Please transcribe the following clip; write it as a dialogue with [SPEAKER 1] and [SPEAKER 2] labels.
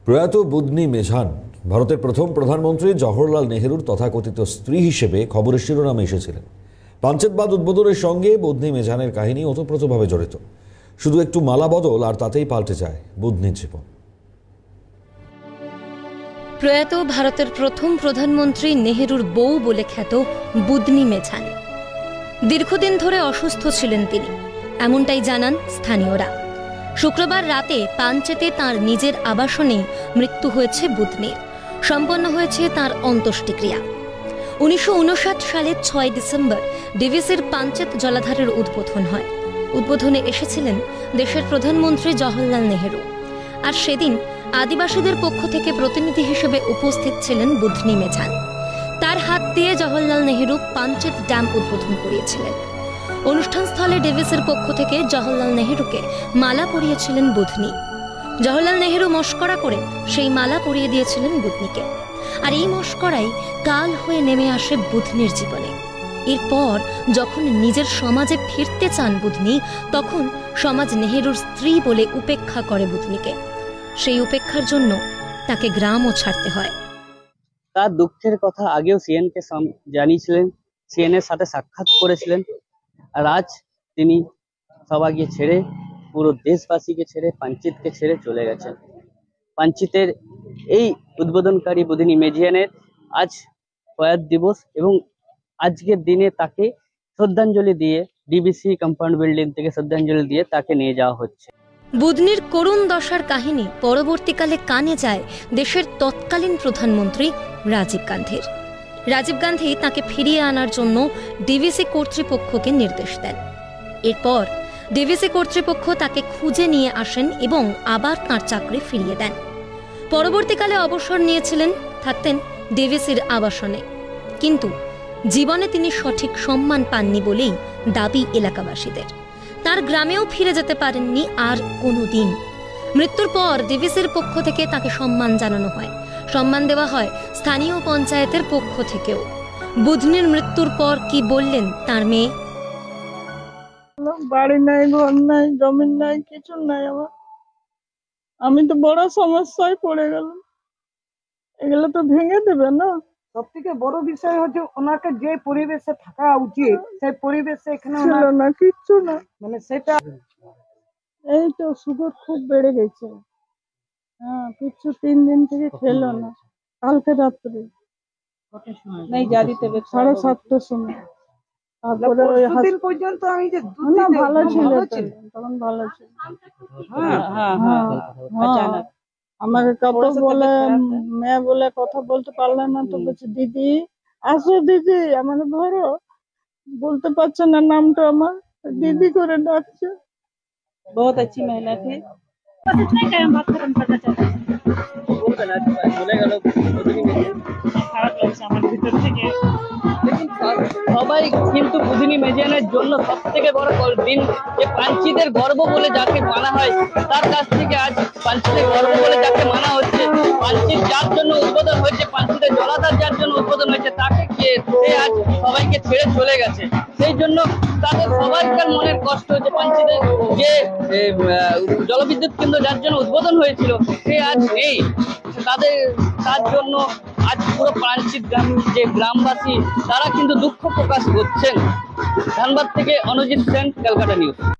[SPEAKER 1] প্রয়াত বুদনি মেঝান ভারতের প্রথম প্রধানমন্ত্রী জওহরলাল নেহরুর তথাকথিত স্ত্রী হিসেবে খবরের শিরোনামে এসেছিলেন। পাঞ্চেতবাদ উদ্বোধনের সঙ্গে বুদনি মেঝানের কাহিনী ওতপ্রোতভাবে জড়িত। শুধু একটু মালা বদল আর তাতেই পাল্টে যায় বুদনির জীবন।
[SPEAKER 2] প্রয়াত ভারতের প্রথম প্রধানমন্ত্রী নেহরুর বউ বলে খ্যাত বুদনি মেঝান দীর্ঘদিন ধরে অসুস্থ ছিলেন তিনি, এমনটাই জানান স্থানীয়রা। শুক্রবার রাতে পাঞ্চেতে তাঁর নিজের আবাসনেই মৃত্যু হয়েছে বুদনির। সম্পন্ন হয়েছে তাঁর অন্ত্যেষ্টিক্রিয়া। 1959 সালের 6 ডিসেম্বর ডিভিসির পাঞ্চেত জলাধারের উদ্বোধন হয়। উদ্বোধনে এসেছিলেন দেশের প্রধানমন্ত্রী জওহরলাল নেহরু। আর সেদিন আদিবাসীদের পক্ষ থেকে প্রতিনিধি হিসেবে উপস্থিত ছিলেন বুদনি মেঝান। তার হাত দিয়ে জওহরলাল নেহরু পাঞ্চেত ড্যাম উদ্বোধন করিয়েছিলেন। অনুষ্ঠানস্থলে ডেভিসের পক্ষ থেকে জওহরলাল নেহরুকে মালা পরিয়েছিলেন বুদনি। জওহরলাল নেহরু মস্করা করে সেই মালা পরিয়ে দিয়েছিলেন বুদনিকে। আর এই মস্করাই কাল হয়ে নেমে আসে বুদনির জীবনে। এরপর যখন নিজের সমাজে ফিরতে চান বুদনি, তখন সমাজ নেহরুর স্ত্রী বলে উপেক্ষা করে বুদনিকে। সেই উপেক্ষার জন্য তাকে গ্রামও ছাড়তে হয়।
[SPEAKER 3] তার দুঃখের কথা আগেও সিএনকে জানিয়েছিলেন, সিএনের সাথে সাক্ষাৎ করেছিলেন। আর আজ তিনি সবাইকে ছেড়ে, পুরো দেশবাসীকে ছেড়ে, পাঞ্চেতকে ছেড়ে চলে গেছেন। পাঞ্চেতের এই উদ্বোধনকারী বুদনি মেঝানের আজ প্রয়াত দিবস এবং আজকের দিনে তাকে শ্রদ্ধাঞ্জলি দিয়ে ডিবিসি কম্পাউন্ড বিল্ডিং থেকে শ্রদ্ধাঞ্জলি দিয়ে তাকে নিয়ে যাওয়া হচ্ছে।
[SPEAKER 2] বুদনির করুণ দশার কাহিনী পরবর্তীকালে কানে যায় দেশের তৎকালীন প্রধানমন্ত্রী রাজীব গান্ধীর। রাজীব গান্ধী তাকে ফিরিয়ে আনার জন্য ডিভিসি কর্তৃপক্ষকে নির্দেশ দেন। এরপর ডিভিসি কর্তৃপক্ষ তাকে খুঁজে নিয়ে আসেন এবং আবার তাঁর চাকরি ফিরিয়ে দেন। পরবর্তীকালে অবসর নিয়েছিলেন, থাকতেন ডিভিসির আবাসনে। কিন্তু জীবনে তিনি সঠিক সম্মান পাননি বলেই দাবি এলাকাবাসীদের। তার গ্রামেও ফিরে যেতে পারেননি আর কোনোদিন। মৃত্যুর পর ডিভিসির পক্ষ থেকে তাকে সম্মান জানানো হয়, সম্মান দেওয়া হয় স্থানীয় পঞ্চায়েতের পক্ষ থেকেও। বুদনির মৃত্যুর পর কি বললেন তার মেয়ে?
[SPEAKER 4] বাড়ি নাই, ঘর নাই, জমি নাই, কিছু নাই আমার। আমি তো বড় সমস্যায় পড়ে গেলাম। এগুলো তো ভেঙে দেবে না।
[SPEAKER 5] সব থেকে বড় বিষয় হচ্ছে ওনাকে যে পরিবেশে থাকা উচিত সেই পরিবেশে এখানে
[SPEAKER 4] ছিল না, কিচ্ছু না।
[SPEAKER 5] মানে সেটা
[SPEAKER 4] এই তো সুগার খুব বেড়ে গেছে। হ্যাঁ, কিছু 3 দিন থেকে খেলো না। কালকে রাত্রে
[SPEAKER 5] নেই জারিতে
[SPEAKER 4] 7:30টার সময়। তারপরে ওই
[SPEAKER 5] দিন পর্যন্ত আমি যে
[SPEAKER 4] না ভালো ছিল, তখন ভালো ছিল।
[SPEAKER 5] আচানক
[SPEAKER 4] আমাকে কত বলে মেয়ে বলে কথা বলতে পারলে না, তো বলছে দিদি আসো, দিদি আমার ধরো। বলতে পারছে না নামটা, আমার দিদি করে ডাকছে।
[SPEAKER 5] बहुत अच्छी महिला थी।
[SPEAKER 3] সবাই কিন্তু বুদনি মেঝানের জন্য সব থেকে বড় দিন যে পাঞ্চেতের গর্ব বলে যাকে মানা হয়, তার কাছ থেকে আজ পাঞ্চেতের গর্ব বলে যাকে মানা হচ্ছে, পাঞ্চেত যার জন্য উদ্বোধন হয়েছে, পাঞ্চেতের জলাধার যার জন্য উদ্বোধন হয়েছে, তাকে সে আজ সবাইকে ছেড়ে চলে গেছে। সেই জন্য তাদের সবাইকার মনের কষ্ট হচ্ছে। পাঞ্চেতের যে জলবিদ্যুৎ কেন্দ্র যার জন্য উদ্বোধন হয়েছিল, সে আজ নেই। তার জন্য আজ পুরো পাঞ্চেত যে গ্রামবাসী তারা কিন্তু দুঃখ প্রকাশ করছেন। ধানবাদ থেকে অনুজিৎ সেন, ক্যালকাটা নিউজ।